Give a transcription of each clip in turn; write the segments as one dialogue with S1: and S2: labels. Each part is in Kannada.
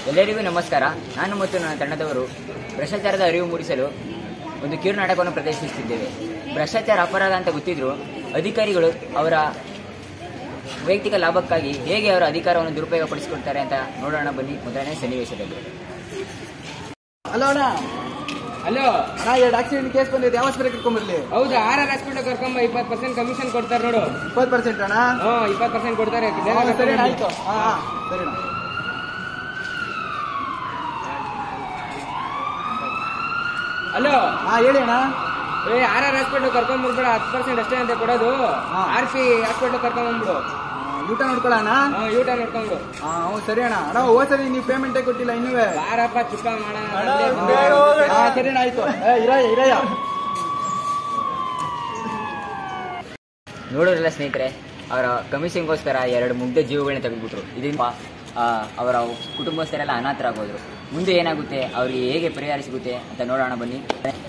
S1: ಎಲ್ಲರಿಗೂ ನಮಸ್ಕಾರ. ನಾನು ಮತ್ತು ನನ್ನ ತಂಡದವರು ಭ್ರಷ್ಟಾಚಾರದ ಅರಿವು ಮೂಡಿಸಲು ಒಂದು ಕಿರು ನಾಟಕವನ್ನು ಪ್ರದರ್ಶಿಸುತ್ತಿದ್ದೇವೆ. ಭ್ರಷ್ಟಾಚಾರ ಅಪರಾಧ ಅಂತ ಗೊತ್ತಿದ್ರು ಅಧಿಕಾರಿಗಳು ಅವರ ವೈಯಕ್ತಿಕ ಲಾಭಕ್ಕಾಗಿ ಹೇಗೆ ಅವರ ಅಧಿಕಾರವನ್ನು ದುರುಪಯೋಗಪಡಿಸಿಕೊಳ್ತಾರೆ ಅಂತ ನೋಡೋಣ ಬನ್ನಿ. ಮೊದಲನೇ ಸನ್ನಿವೇಶದಲ್ಲಿ.
S2: ಹಲೋ ಅಣ್ಣ.
S3: ಹಲೋ
S2: ನಾ 2 ಆಕ್ಸಿಡೆಂಟ್ ಕೇಸ್ ಬಂದಿದೆ. ಯಾವ ಆಸ್ಪತ್ರೆ ಕರ್ಕೊಂಡ್ಬರ್ಲಿ?
S3: ಹೌದು, ಆರ್ ಹಾಸ್ಪಿಟಲ್ ಕರ್ಕೊಂಬ. 20% ಕಮಿಷನ್ ಕೊಡ್ತಾರೆ ನೋಡು.
S2: 20% ಅಣ್ಣ?
S3: 20% ಕೊಡ್ತಾರೆ.
S2: ಸರಿ ಆಯ್ತು. ಸರಿ ಅಣ್ಣ.
S3: ಹಲೋ
S2: ಹೇಳಿ ಅಣ್ಣ.
S3: ಆರ್ ಹಾಸ್ಪಿಟಲ್ ಕರ್ಕೊಂಡ್ಬರ್ಬೇಡ, 10% ಅಷ್ಟೇ ಅಂತ ಕೊಡೋದು. RP ಹಾಸ್ಪಿಟಲ್ ಕರ್ಕೊಂಡ್ಬಂದ್ಬಿಡು.
S2: ಊಟ ನೋಡ್ಕೊಳ್ಳೋಣ.
S3: ಊಟ ನೋಡ್ಕೊಂಡು.
S2: ಸರಿ ಅಣ್ಣ. ಅಣ್ಣ ಹೋದ್ಸರಿ ನೀವು ಪೇಮೆಂಟೇ ಕೊಟ್ಟಿಲ್ಲ ಇನ್ನೂ.
S3: ಬಾರಪ್ಪ ಚುಕ್ಕ ಮಾಡೋಣ.
S2: ಸರಿ ಅಣ್ಣ ಆಯ್ತು. ಇರಯ್ಯ.
S1: ನೋಡೋರಲ್ಲ ಸ್ನೇಹಿತರೆ, ಅವರ ಕಮಿಷನ್ಗೋಸ್ಕರ 2 ಮುಗ್ಧ ಜೀವಗಳನ್ನ ತೆಗೆದುಬಿಟ್ರು. ಇದರಿಂದ ಅವರ ಕುಟುಂಬಸ್ಥರೆಲ್ಲ ಅನಾಥರಾಗೋದ್ರು. ಮುಂದೆ ಏನಾಗುತ್ತೆ, ಅವರಿಗೆ ಹೇಗೆ ಪರಿಹಾರ ಸಿಗುತ್ತೆ ಅಂತ ನೋಡೋಣ ಬನ್ನಿ.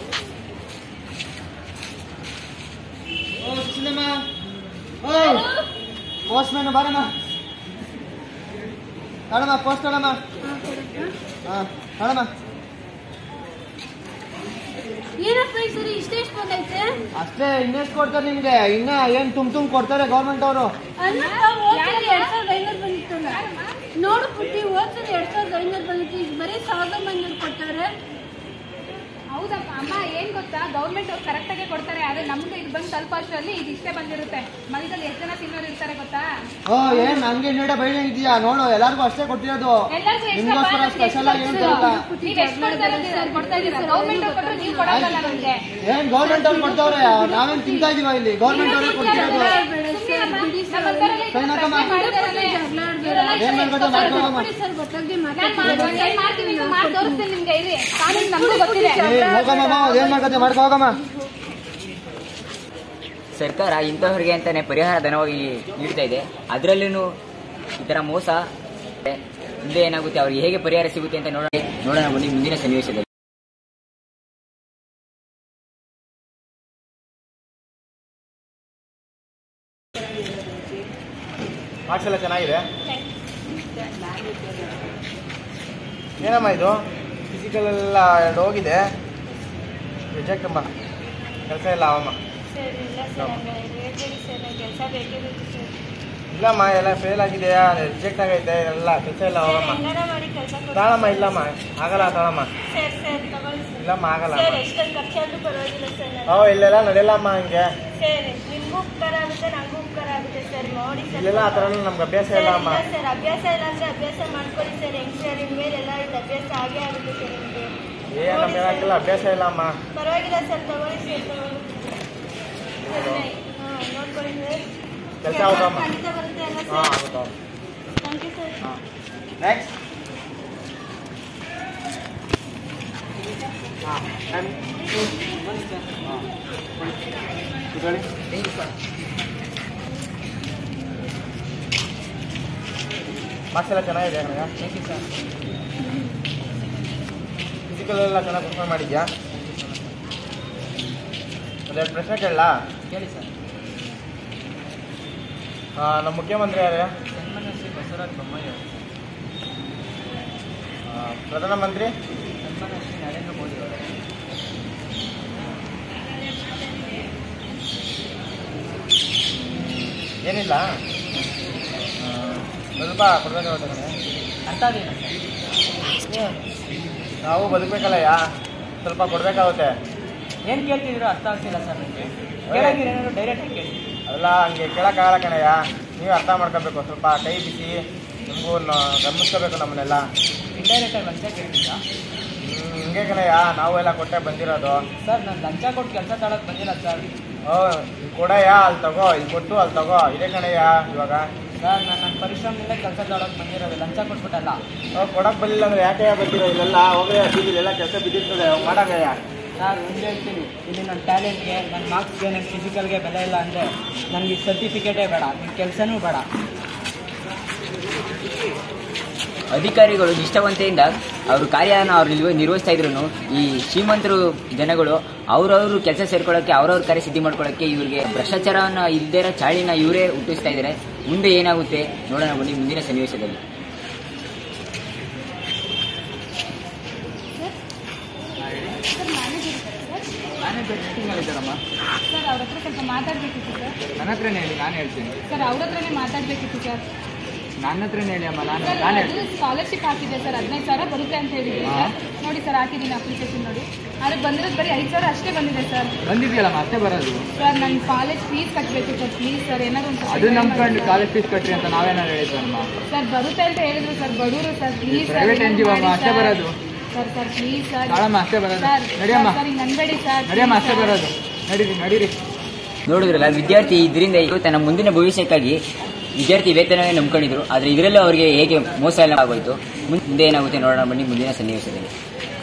S2: ಪೋಸ್ಟ್ಮ್ಯಾನ್ ಬಾರಮ್ಮ. ಅಳಮ್ಮ ಪೋಸ್ಟ್ ಅಳಮ್ಮ. ಅಳಮ್ಮ.
S4: ಏನಪ್ಪ ಈ ಸರಿ ಇಷ್ಟೆಷ್ಟು ಬಂದೈತೆ?
S2: ಅಷ್ಟೇ. ಇನ್ನೆಷ್ಟು ಕೊಡ್ತಾರೆ ನಿಮ್ಗೆ? ಇನ್ನ ಏನ್ ತುಂಬ ಕೊಡ್ತಾರೆ ಗೌರ್ಮೆಂಟ್ ಅವರು?
S4: ನೋಡು ಪುಟ್ಟಿ, ಹೋದ್ಸರಿ 2500 ಬಂದಿತ್ತು, ಈಗ ಬರೀ 1500 ಕೊಡ್ತಾರೆ.
S5: ಹೌದಪ್ಪ ಅಮ್ಮ, ಏನ್ ಗೊತ್ತಾ, ಗೌರ್ಮೆಂಟ್ ಅವ್ರು ಕರೆಕ್ಟ್ ಆಗಿ ಕೊಡ್ತಾರೆ. ಆದ್ರೆ ನಮ್ಗೆ ಇದು ಬಂದು ಸ್ವಲ್ಪ ಅಷ್ಟರಲ್ಲಿ ಇದು ಇಷ್ಟೇ ಬಂದಿರುತ್ತೆ. ಮಧ್ಯದಲ್ಲಿ ಎಷ್ಟು ಜನ ತಿನ್ನೋರು ಇರ್ತಾರೆ ಗೊತ್ತಾ?
S2: ಏನ್ ನನ್ಗೆ ನೀಡ ಬೈದಂಗ್ ಇದೆಯಾ? ನೋಡು, ಎಲ್ಲಾರ್ಗು ಅಷ್ಟೇ ಕೊಟ್ಟಿರೋದು. ನಿಮ್ಗೋಸ್ಕರ ಸ್ಪೆಷಲ್ ಆಗಿ ಏನ್ ಕೊಡಲ್ಲ.
S5: ಗೌರ್ಮೆಂಟ್ ಅವ್ರು ಕೊಟ್ಟರೆ ನೀವು ಕೊಡೋದಲ್ಲ ನಮ್ಗೆ.
S2: ಏನ್ ಗೌರ್ಮೆಂಟ್ ಅವ್ರು ಕೊಡ್ತಾವ್ರೆ? ನಾವೇನ್ ತಿಂತಾ ಇದೀವ ಇಲ್ಲಿ? ಗೌರ್ಮೆಂಟ್ ಅವರೇ ಕೊಡ್ತಿರೋದು. ಏನ್ ಮಾಡ್ಬೇಕು ಮಾಡ್ಕೋಮ್ಮ.
S5: ತೋರಿಸ್ತೀನಿ ನಿಮ್ಗೆ. ಇರಿ, ಕಾನೂನು ನಮಗೂ ಗೊತ್ತಿದೆ.
S2: ಹೋಗಮ್ಮ, ಏನ್ ಮಾಡ್ಕತ್ತೆ ಮಾಡ್ಕೊ ಹೋಗಮ್ಮ.
S1: ಸರ್ಕಾರ ಇಂಥವ್ರಿಗೆ ಅಂತಾನೆ ಪರಿಹಾರ ಧನವಾಗಿ ನೀಡ್ತಾ ಇದೆ. ಅದರಲ್ಲೂ ಈ ತರ ಮೋಸ ಮುಂದೆ ಏನಾಗುತ್ತೆ, ಅವ್ರಿಗೆ ಹೇಗೆ ಪರಿಹಾರ ಸಿಗುತ್ತೆ ಅಂತ ನೋಡೋಣ ಬನ್ನಿ ಮುಂದಿನ ಸನ್ನಿವೇಶದಲ್ಲಿ.
S2: ಮಾರ್ಕ್ಸ್ ಎಲ್ಲ ಚೆನ್ನಾಗಿದೆ. ಏನಮ್ಮ ಇದು? ಫಿಸಿಕಲ್ ಎಲ್ಲ 2 ಹೋಗಿದೆ. ರಿಜೆಕ್ಟ್ ಅಮ್ಮ. ಕೆಲಸ ಇಲ್ಲ ಅವಮ್ಮ. ಇಲ್ಲಮ್ಮ, ಎಲ್ಲ ಫೇಲ್ ಆಗಿದೆಯಾ? ರಿಜೆಕ್ಟ್ ಆಗೈತೆ ಎಲ್ಲ. ಕೆಲಸ ಇಲ್ಲ ಹೋಗಮ್ಮ. ತಾಳಮ್ಮ. ಇಲ್ಲಮ್ಮ ಆಗಲ್ಲ, ತಾಳಮ್ಮ. ಇಲ್ಲಮ್ಮ ಆಗಲ್ಲ. ಇಲ್ಲೆಲ್ಲ ನಡೆಯಲ್ಲಮ್ಮ ಹಂಗೆ. ಇಲ್ಲೆಲ್ಲ ಆ ಥರ ನಮ್ಗೆ ಅಭ್ಯಾಸ ಇಲ್ಲ ಅಮ್ಮ.
S4: ಅಭ್ಯಾಸ ಇಲ್ಲ ಅಂದ್ರೆ ಅಭ್ಯಾಸ ಮಾಡ್ಕೊಳ್ಳಿ ಸರ್. ಹೆಂಗ್ಸರ್ ಇನ್ಮೇಲೆಲ್ಲ ಇದು ಅಭ್ಯಾಸ ಆಗೇ ಆಗುತ್ತೆ ಸರ್ ನಿಮಗೆ.
S2: ನಮ್ಗೆ ಏನಾಗಿಲ್ಲ, ಅಭ್ಯಾಸ ಇಲ್ಲ ಅಮ್ಮ.
S4: ಪರವಾಗಿಲ್ಲ ಸರ್, ತಗೊಳ್ಳಿ ಸರ್, ತಗೊಳ್ಳಿ. ನೋಡ್ಕೊಳ್ಳಿ ಸರ್.
S2: ಕೆಲಸ ಆಗುತ್ತಮ್ಮ.
S4: ಖಂಡಿತ ಬರುತ್ತೆ ಅಲ್ಲ ಸರ್?
S2: ಆಗುತ್ತಮ್ಮ.
S4: Thank you sir.
S2: Next. Marks ಎಲ್ಲ ಚೆನ್ನಾಗಿದೆ ನನಗೆ. ಫಿಸಿಕಲ್ ಎಲ್ಲ ಚೆನ್ನಾಗಿ ಪರ್ಫಾರ್ಮ್ ಮಾಡಿದ್ಯಾ? ಅದೇ ಪ್ರಶ್ನೆ ಕೇಳಲಾ?
S1: ಹೇಳಿ ಸರ್.
S2: ನಮ್ಮ ಮುಖ್ಯಮಂತ್ರಿ ಯಾರು?
S1: ಶ್ರೀ ಬಸವರಾಜ ಬೊಮ್ಮಾಯಿ.
S2: ಪ್ರಧಾನಮಂತ್ರಿ?
S1: ಶ್ರೀ ನರೇಂದ್ರ ಮೋದಿ ಅವರು.
S2: ಏನಿಲ್ಲ, ಸ್ವಲ್ಪ ಕೊಡ್ಬೇಕಾಗುತ್ತೆ.
S1: ಅರ್ಥ ಆಗಲಿಲ್ಲ ಸರ್.
S2: ನಾವು ಬದುಕಬೇಕಲ್ಲ, ಸ್ವಲ್ಪ ಕೊಡ್ಬೇಕಾಗುತ್ತೆ.
S1: ಏನು ಕೇಳ್ತಿದ್ರು ಅರ್ಥ ಆಗ್ತಿಲ್ಲ ಸರ್ ನನಗೆ. ಕೇಳಂಗಿರೇನಾದ್ರು ಡೈರೆಕ್ಟ್ ಆಗಿ ಕೇಳಿ.
S2: ಅಲ್ಲ, ಹಂಗೆ ಕೇಳೋಕ್ಕಾಗಲ್ಲ ಕಣಯ್ಯ. ನೀವು ಅರ್ಥ ಮಾಡ್ಕೋಬೇಕು. ಸ್ವಲ್ಪ ಕೈ ಬಿಸಿ ನಿಮಗೂ ಗಮನಿಸ್ಕೋಬೇಕು ನಮ್ಮನ್ನೆಲ್ಲ.
S1: ಇಂಡೈರೆಕ್ಟ್ ಆಗಿ ಲಂಚ ಕೇಳ್ತಿದ್ದ
S2: ಹಿಂಗೆ ಕಣಯ್ಯ, ನಾವು ಎಲ್ಲ ಕೊಟ್ಟೆ ಬಂದಿರೋದು.
S1: ಸರ್. ನಾನು ಲಂಚ ಕೊಟ್ಟು ಕೆಲಸ ತಾಳೋಕೆ ಬಂದಿಲ್ಲ ಸರ್.
S2: ಕೊಡಯ್ಯ, ಅಲ್ಲಿ ತಗೋ, ಇಲ್ಲಿ ಕೊಟ್ಟು ಅಲ್ಲಿ ತಗೋ, ಇದೇ ಕಣಯ್ಯ ಇವಾಗ.
S1: ಸರ್, ನಾನು ನನ್ನ ಪರಿಶ್ರಮದಿಂದ ಕೆಲಸ ತಾಳೋಕೆ ಬಂದಿರೋದು, ಲಂಚ ಕೊಟ್ಬಿಟ್ಟಲ್ಲ.
S2: ಕೊಡಕ್ಕೆ ಬಂದಿಲ್ಲ ಅಂದ್ರೆ ಯಾಕೆ ಬಂದಿರೋ? ಇಲ್ಲೆಲ್ಲ ಹೋಗ್ರೆ ಇಲ್ಲೆಲ್ಲ ಕೆಲಸ ಬಿದ್ದಿರ್ತದೆ, ಮಾಡೋಕ್ಕಯ್ಯ.
S1: ಸರ್, ಒಂದು ಹೇಳ್ತೀನಿ, ಇಲ್ಲಿ ನನ್ನ ಟ್ಯಾಲೆಂಟ್ಗೆ, ನನ್ನ ಮಾರ್ಕ್ಸ್ಗೆ, ನನ್ನ ಫಿಸಿಕಲ್ಗೆ ಬೆಲೆ ಇಲ್ಲ ಅಂದರೆ ನನಗೆ ಸರ್ಟಿಫಿಕೇಟೇ ಬೇಡ, ನಿಮ್ಮ ಕೆಲಸನೂ ಬೇಡ. ಅಧಿಕಾರಿಗಳು ನಿಷ್ಠಾವಂತೆಯಿಂದ ಅವ್ರ ಕಾರ್ಯನ ಅವ್ರು ನಿರ್ವಹಿಸ್ತಾ ಇದ್ರು ಈ ಶ್ರೀಮಂತರು ಜನಗಳು ಅವ್ರವ್ರು ಕೆಲಸ ಸೇರ್ಕೊಳ್ಳೋಕ್ಕೆ ಅವ್ರವ್ರ ಕಾರ್ಯ ಸಿದ್ಧಿ ಮಾಡ್ಕೊಳ್ಳೋಕ್ಕೆ ಇವ್ರಿಗೆ ಭ್ರಷ್ಟಾಚಾರವನ್ನು ಇಲ್ದೇ ಇರೋ ಚಾಳಿನ ಇವರೇ ಹುಟ್ಟಿಸ್ತಾ ಇದ್ದಾರೆ. ಮುಂದೆ ಏನಾಗುತ್ತೆ ನೋಡೋಣ ಬನ್ನಿ ಮುಂದಿನ ಸನ್ನಿವೇಶದಲ್ಲಿ.
S5: ಸರ್ ಮ್ಯಾನೇಜರ್ ಇದ್ದಾರೆ ಸರ್.
S3: ಮ್ಯಾನೇಜರ್ ಮೀಟಿಂಗಲ್ಲಿ ಇದ್ದಾರಮ್ಮ.
S5: ಸರ್ ಅವ್ರ ಹತ್ರ ಸ್ವಲ್ಪ ಮಾತಾಡಬೇಕಿತ್ತು ಸರ್.
S3: ನನ್ನ ಹತ್ರನೇ ಹೇಳಿ, ನಾನು ಹೇಳ್ತೀನಿ.
S5: ಸರ್ ಅವ್ರ ಹತ್ರನೇ ಮಾತಾಡಬೇಕಿತ್ತು ಸರ್.
S3: ನನ್ನ ಹತ್ರನೇ ಹೇಳಿ ಅಮ್ಮ, ನಾನು
S5: ಸರ್
S3: ನಾನು
S5: ಅದು ಸ್ಕಾಲರ್ಶಿಪ್ ಹಾಕಿದೆ ಸರ್, 15,000 ಬರುತ್ತೆ ಅಂತ ಹೇಳಿದ್ದೀನಿ ಸರ್. ನೋಡಿ ಸರ್ ಹಾಕಿದ್ದೀನಿ ಅಪ್ಲಿಕೇಶನ್ ನೋಡಿ. ಅದಕ್ಕೆ ಬಂದಿರೋದು ಬರೀ 5,000 ಅಷ್ಟೇ ಬಂದಿದೆ ಸರ್.
S3: ಬಂದಿದೆಯಲ್ಲ ಮತ್ತೆ ಬರೋದು.
S5: ಸರ್ ನನ್ನ ಕಾಲೇಜ್ ಫೀಸ್ ಕಟ್ಟಬೇಕು ಸರ್, ಪ್ಲೀಸ್ ಸರ್ ಏನಾದ್ರು ಒಂದು
S3: ಅದು ನಂಬ್ಕೊಂಡು ಕಾಲೇಜ್ ಫೀಸ್ ಕಟ್ರಿ ಅಂತ ನಾವೇನಾದ್ರು ಹೇಳಿದ್ವಮ್ಮ.
S5: ಸರ್ ಬರುತ್ತೆ ಅಂತ ಹೇಳಿದ್ರು ಸರ್, ಬಡವರು sir, please sir.
S3: Private N G O ಅಷ್ಟೇ ಬರೋದು.
S5: Sir sir please sir.
S3: ತಾಳಮ್ಮ ಅಷ್ಟೇ ಬರೋದು.
S5: ಸರ್
S3: ನಡಿಯಮ್ಮ
S5: ಸರ್ ಹಿಂಗೆ ಅನ್ಬೇಡಿ ಸರ್.
S3: ನಡಿಯಮ್ಮ ಅಷ್ಟೇ ಬರೋದು. ನಡೀರಿ ನಡೀರಿ.
S1: ನೋಡಿದ್ರಲ್ಲ, ವಿದ್ಯಾರ್ಥಿ ಇದರಿಂದ ತನ್ನ ಮುಂದಿನ ಭವಿಷ್ಯಕ್ಕಾಗಿ ವಿದ್ಯಾರ್ಥಿ ವೇತನವೇ ನಂಬ್ಕೊಂಡಿದ್ರು. ಆದರೆ ಇದರಲ್ಲೂ ಅವರಿಗೆ ಹೇಗೆ ಮೋಸ ಎಲ್ಲ ಆಗೋಯ್ತು, ಮುಂದೆ ಏನಾಗುತ್ತೆ ನೋಡೋಣ ಬನ್ನಿ ಮುಂದಿನ ಸನ್ನಿವೇಶದಲ್ಲಿ.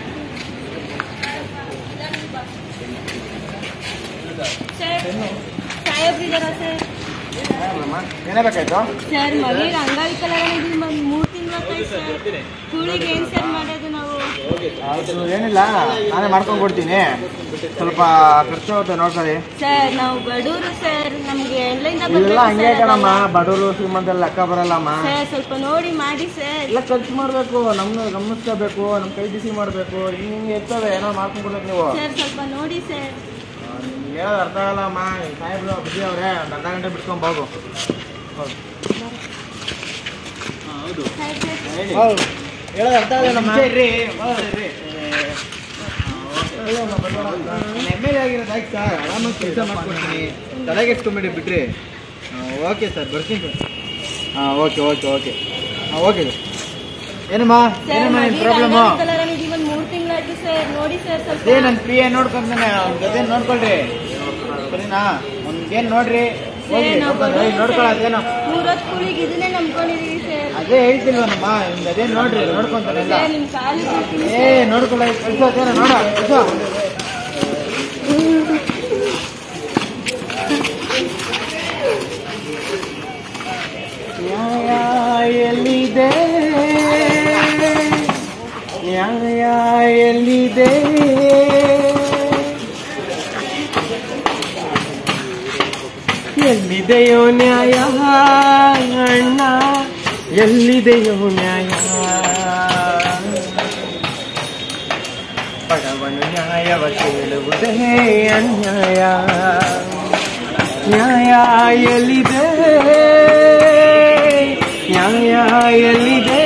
S4: ಸಾಹೇಬ್ರಿದಾರ ಸರ್.
S2: ಏನಾಗಬೇಕಾಯ್ತು?
S4: ಸರ್ ಮನೇಲಿ ಅಂಗವಿಕಲರಾಗಿದ್ದೀವಿ, 3 ತಿಂಗಳಾಯ್ತು ಸರ್. ಕೂಲಿಗೆ ಏನು ಸರ್ ಮಾಡೋದು ನಾವು?
S2: ಅದು ಏನಿಲ್ಲ, ನಾನೇ ಮಾಡ್ಕೊಂಡು ಕೊಡ್ತೀನಿ. ಸ್ವಲ್ಪ ಖರ್ಚು ಆಗುತ್ತೆ ನೋಡ್ಕೊಳ್ಳಿ.
S4: ಸರ್ ನಾವು ಬಡವರು ಸರ್, ನಮಗೆ ಎಲ್ಲಿಂದ
S2: ಇವೆಲ್ಲ ಹಂಗೆ ಕಣಮ್ಮ, ಬಡವರು ಶ್ರೀಮಂತಲ್ಲಿ ಲೆಕ್ಕ ಬರಲ್ಲಮ್ಮ.
S4: ಸರ್ ಸ್ವಲ್ಪ ನೋಡಿ ಮಾಡಿ ಸರ್.
S2: ಎಲ್ಲ ಖರ್ಚು ಮಾಡಬೇಕು, ನಮ್ಮನ್ನು ಗಮನಿಸ್ಕೋಬೇಕು, ನಮ್ಮ ಕೈ ಬಿಸಿ ಮಾಡಬೇಕು. ಹಿಂಗೆ ಇರ್ತವೆ, ಏನೋ ಮಾಡ್ಕೊಂಡು ಕೊಡ್ಬೇಕು ನೀವು.
S4: ಸರ್ ಸ್ವಲ್ಪ ನೋಡಿ ಸರ್.
S2: ಹೇಳೋದು ಅರ್ಥ ಆಗಲ್ಲಮ್ಮ. ಸಾಹೇಬ್ರು ಬಿಸಿ ಅವ್ರೆ, ಒಂದು ಅರ್ಧ ಗಂಟೆ ಬಿಟ್ಕೊಂಡು ಹೋಗು. ಹೌದು, ಹೇಳೋದು ಅರ್ಥ ಆಗಲ್ಲಮ್ಮ. ಎಮ್.ಎಲ್.ಎ ಆಗಿರೋದು ಆಯ್ತು ಸರ್, ಆರಾಮಾಗಿ ಕೆಲಸ ಮಾಡ್ಕೊಡ್ತೀನಿ, ತಲೆಗೆಸ್ಕೊಂಬೇಡಿ ಬಿಟ್ರಿ. ಓಕೆ ಸರ್, ಬರ್ತೀನಿ ಸರ್. ಹಾಂ ಓಕೆ ಓಕೆ ಓಕೆ ಹಾಂ ಓಕೆ ಸರ್. ಏನಮ್ಮ ಏನಮ್ಮ ನಿಮ್ಮ ಪ್ರಾಬ್ಲಮ್ಮು?
S4: 3 ತಿಂಗಳಾಯ್ತು ಸರ್, ನೋಡಿ ಸರ್ ಸ್ವಲ್ಪ.
S2: ಅದೇ ನನ್ನ ಪಿ ಎ ನೋಡ್ಕೊಂತಾನೆ, ಅವ್ನ ಜೊತೆ ನೋಡ್ಕೊಳ್ರಿ ಸರಿನಾ? ಒಂದೇನು ನೋಡ್ರಿ, ಹೋಗಿ ನೋಡ್ಕೊಳ್ಳೋದೇನೋ.
S4: 3 ಹೊತ್ತು ಕೂಲಿಗೆ ಇದನ್ನೇ ನಂಬ್ಕೊಂಡಿದೀವಿ ಸರ್.
S2: ಅದೇ ಹೇಳ್ತಿಲ್ವನಮ್ಮ, ನಿಮ್ದು ಅದೇ ನೋಡ್ರಿ, ನೋಡ್ಕೊಂತಾನೆಲ್ಲ.
S4: ಸರ್ ನಿಮ್ಮ ಕಾಲು ಬೀಳ್ತೀನಿ
S2: ನೋಡ್ಕೊಳ್ಳ ಕೆಲಸ ಅದೇನೋ ನೋಡ ಕೆಲಸ. ನ್ಯಾಯ ಎಲ್ಲಿದೆ, ನ್ಯಾಯ ಎಲ್ಲಿದೆ, ಎಲ್ಲಿದೆಯೋ ನ್ಯಾಯ ಅಣ್ಣ, ಎಲ್ಲಿದೆಯೋ ನ್ಯಾಯ? ಬಡವನು ನ್ಯಾಯವ ಕೇಳುವುದೇ ಅನ್ಯಾಯ. ನ್ಯಾಯ ಎಲ್ಲಿದೆ, ನ್ಯಾಯ ಎಲ್ಲಿದೆ?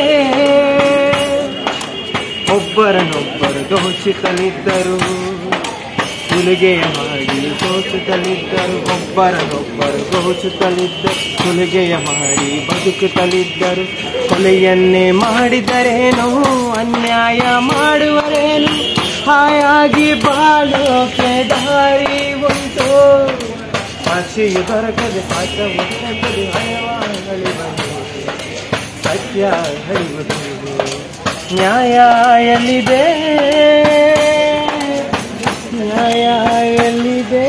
S2: ಒಬ್ಬರನ್ನೊಬ್ಬರು ದೋಷಿಸಲಿದ್ದರು, ಸುಲಿಗೆಯ ಮಾಡಿ ದೋಷಿಸಲಿದ್ದರು. ಒಬ್ಬರನ್ನೊಬ್ಬರು ದೋಷಿಸಲಿದ್ದರು, ಸುಲಿಗೆಯ ಮಾಡಿ ಬದುಕುತ್ತಲಿದ್ದರು. ಕೊಲೆಯನ್ನೇ ಮಾಡಿದರೇನು, ಅನ್ಯಾಯ ಮಾಡುವರೇನು? ಹಾಯಾಗಿ ಬಾಳೋಕೆ ದಾರಿ ಉಂಟು, ಸಾಕ್ಷಿಯು ದೊರಕದೆ ಸಾಕ್ಷ್ಯವು ದೊರಕದೆ, ಹಣವಾಗಲಿ ಬಂದು ಸತ್ಯ ಹರಿಯುವುದು. ನ್ಯಾಯ ಎಲ್ಲಿದೆ, ನ್ಯಾಯ ಎಲ್ಲಿದೆ?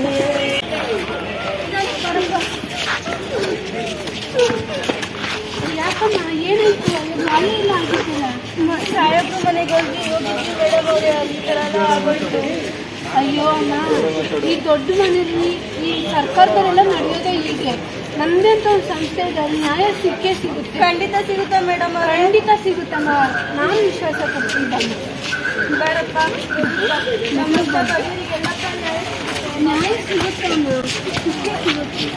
S4: ಯಾಕಮ್ಮ ಏನಾಯ್ತು? ಅಲ್ಲಿ ಇಲ್ಲ ಆಗಿದ್ದಿಲ್ಲ. ಸಾಹೇಬ್ರು ಮನೆಗೆ ಹೋಗಿದ್ವಿ ಮೇಡಮ್ ಅವ್ರೆ, ಈ ಥರ ಎಲ್ಲ ಆಗೋಯ್ತು. ಅಯ್ಯೋ ಅಮ್ಮ, ಈ ದೊಡ್ಡ ಮನೆಯಲ್ಲಿ ಈ ಸರ್ಕಾರದಲ್ಲೆಲ್ಲ ನಡೆಯೋದೇ ಹೀಗೆ. ನಮ್ದಂತ ಒಂದು ಸಂಸ್ಥೆ ಇದೆ, ಅಲ್ಲಿ ನ್ಯಾಯ ಸಿಕ್ಕೇ ಸಿಗುತ್ತೆ. ಖಂಡಿತ ಸಿಗುತ್ತೆ ಮೇಡಮ್, ಖಂಡಿತ ಸಿಗುತ್ತಮ್ಮ, ನಾನು ವಿಶ್ವಾಸ ಪಡ್ತೀನಿ. ಬೇಡಪ್ಪ, ನ್ಯಾಯ ಸಿಗುತ್ತೆ ಅಮ್ಮ, ಸಿಕ್ಕೇ ಸಿಗುತ್ತೆ.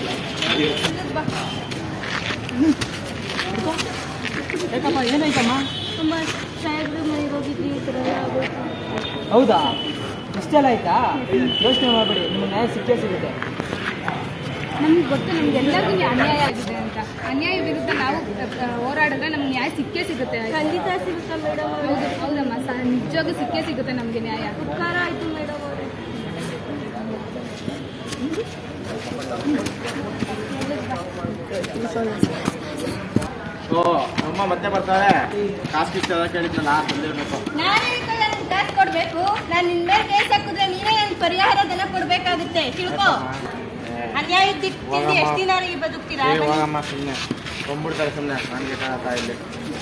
S3: ಯಾಕಮ್ಮ ಏನಾಯ್ತಮ್ಮ?
S4: ಅಮ್ಮ ಸಾಹೇಬ್ರ ಮನೆಗೆ ಹೋಗಿದ್ವಿ, ಈ ಥರ ಎಲ್ಲ ಆಗೋಯ್ತು.
S3: ಹೌದಾ? ಇಷ್ಟೆಲ್ಲ ಆಯ್ತಾ? ಯೋಚನೆ ಮಾಡಬೇಡಿ, ನಿಮ್ಗೆ ನ್ಯಾಯ ಸಿಕ್ಕೇ ಸಿಗುತ್ತೆ.
S5: ನಮ್ಗೆ ಗೊತ್ತು, ನಮ್ಗೆಲ್ಲರಿಗೂ ಅನ್ಯಾಯ ಆಗಿದೆ ಅಂತ. ಅನ್ಯಾಯ ವಿರುದ್ಧ ನಾವು ಹೋರಾಡಿದ್ರೆ ನಮ್ಗೆ ನ್ಯಾಯ ಸಿಕ್ಕೇ ಸಿಗುತ್ತೆ.
S4: ಖಂಡಿತ ಸಿಗುತ್ತೆ ಮೇಡಮ್.
S5: ಹೌದು ಹೌದಮ್ಮ, ನಿಜವಾಗೂ ಸಿಕ್ಕೇ ಸಿಗುತ್ತೆ ನಮಗೆ ನ್ಯಾಯ.
S4: ಉಪಕಾರ ಆಯಿತು ಮೇಡಮ್ ಅವರೇ.
S2: ಅಮ್ಮ ಮತ್ತೆ ಬರ್ತಾರೆ, ಕಾಸು ಕಿಸ್ ಕೇಳಿದ್ನಲ್ಲ ತಂದಿರ್ಬೇಕು.
S4: ನಾನೇ ಕಾಸು ಕೊಡ್ಬೇಕು, ನಾನು ನಿನ್ ಮೇಲೆ ಕೇಸ್ ಹಾಕಿದ್ರೆ ನೀನೇ ನನ್ ಪರಿಹಾರ ಧನ ಕೊಡ್ಬೇಕಾಗುತ್ತೆ, ತಿಳ್ಕೊ. ಅನ್ಯಾಯ ತಿಂದು ಎಷ್ಟು ದಿನ ಬದುಕ್ತೀರಾ?
S2: ಹೋಗಮ್ಮ, ಸುಮ್ಮನೆ ಕೊಂಡ್ಬಿಡ್ತಾರೆ, ಸುಮ್ಮನೆ ನನಗೆ ಕಾಣತ್ತಾ ಇಲ್ಲಿ.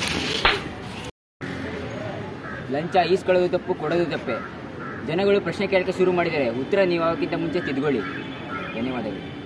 S1: ಲಂಚ ಈಸ್ಕೊಳ್ಳೋದು ತಪ್ಪು, ಕೊಡೋದು ತಪ್ಪೆ. ಜನಗಳು ಪ್ರಶ್ನೆ ಕೇಳಕ್ಕೆ ಶುರು ಮಾಡಿದ್ದಾರೆ. ಉತ್ತರ ನೀವು ಆಗೋಕ್ಕಿಂತ ಮುಂಚೆ ತಿದ್ಕೊಳ್ಳಿ. ಧನ್ಯವಾದಗಳು.